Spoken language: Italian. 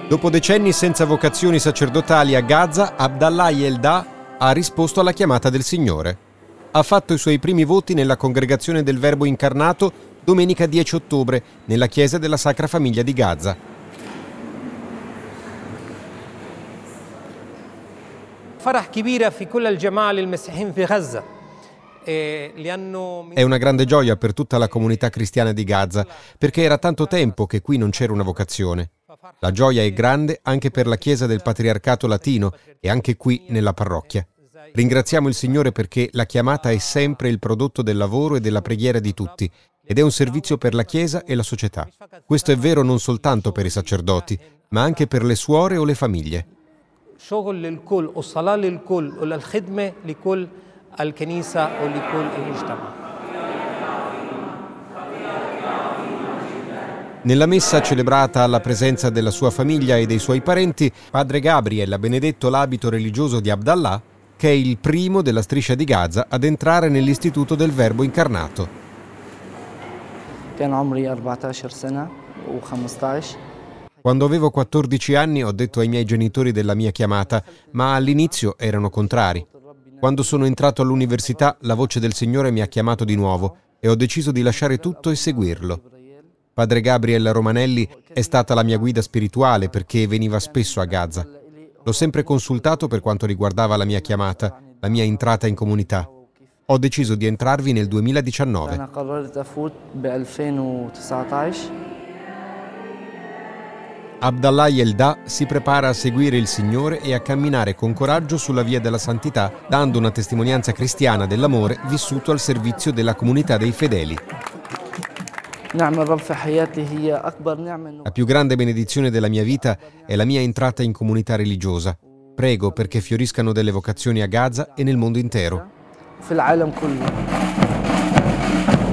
Dopo decenni senza vocazioni sacerdotali a Gaza, Abdallah Yelda ha risposto alla chiamata del Signore. Ha fatto i suoi primi voti nella congregazione del Verbo incarnato domenica 10 ottobre nella chiesa della Sacra Famiglia di Gaza. È una grande gioia per tutta la comunità cristiana di Gaza, perché era tanto tempo che qui non c'era una vocazione. La gioia è grande anche per la Chiesa del Patriarcato Latino e anche qui nella parrocchia. Ringraziamo il Signore perché la chiamata è sempre il prodotto del lavoro e della preghiera di tutti ed è un servizio per la Chiesa e la società. Questo è vero non soltanto per i sacerdoti, ma anche per le suore o le famiglie. Nella messa celebrata alla presenza della sua famiglia e dei suoi parenti, padre Gabriel ha benedetto l'abito religioso di Abdallah, che è il primo della striscia di Gaza ad entrare nell'istituto del Verbo incarnato. Quando avevo 14 anni ho detto ai miei genitori della mia chiamata, ma all'inizio erano contrari. Quando sono entrato all'università, la voce del Signore mi ha chiamato di nuovo e ho deciso di lasciare tutto e seguirlo. Padre Gabriel Romanelli è stata la mia guida spirituale perché veniva spesso a Gaza. L'ho sempre consultato per quanto riguardava la mia chiamata, la mia entrata in comunità. Ho deciso di entrarvi nel 2019. Abdallah Yelda si prepara a seguire il Signore e a camminare con coraggio sulla via della santità, dando una testimonianza cristiana dell'amore vissuto al servizio della comunità dei fedeli. La più grande benedizione della mia vita è la mia entrata in comunità religiosa. Prego perché fioriscano delle vocazioni a Gaza e nel mondo intero.